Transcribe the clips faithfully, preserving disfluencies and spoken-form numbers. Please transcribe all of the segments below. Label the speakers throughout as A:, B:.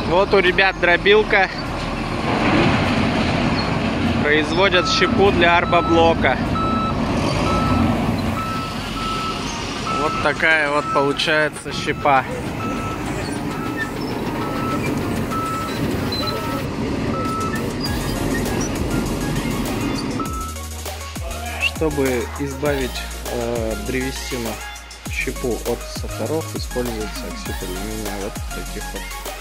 A: Вот у ребят дробилка. Производят щепу для арбоблока. Вот такая вот получается щепа. Чтобы избавить э, древесину, щепу от сахаров, используется оксид алюминия вот в таких вот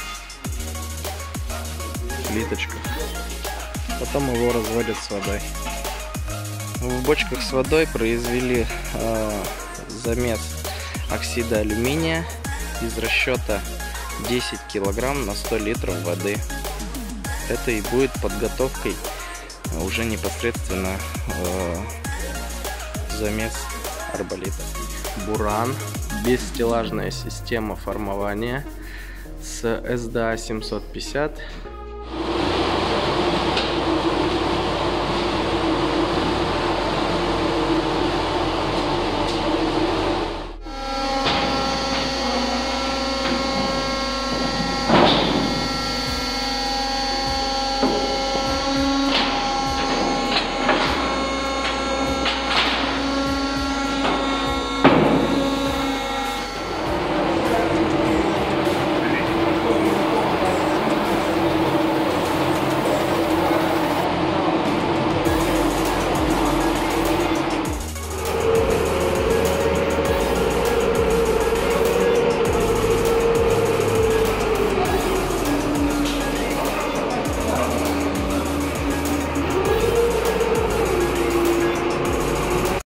A: плиточках. Потом его разводят с водой. В бочках с водой произвели э, замес оксида алюминия из расчета десять килограмм на сто литров воды. Это и будет подготовкой уже непосредственно э, замес арболита. Буран, бесстеллажная система формования с эс дэ а семьсот пятьдесят.